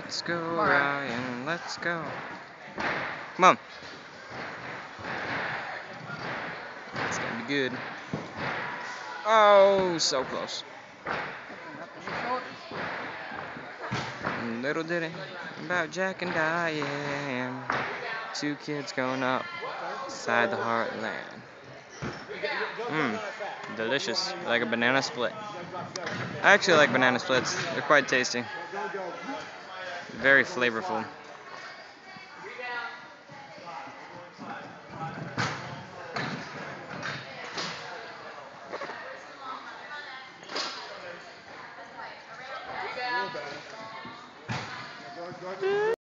Let's go, Ryan. Let's go. Come on. It's gonna be good. Oh, so close. Little did it about Jack and Diane. Two kids going up inside the heartland. Delicious. Like a banana split. I actually like banana splits. They're quite tasty. Very flavorful.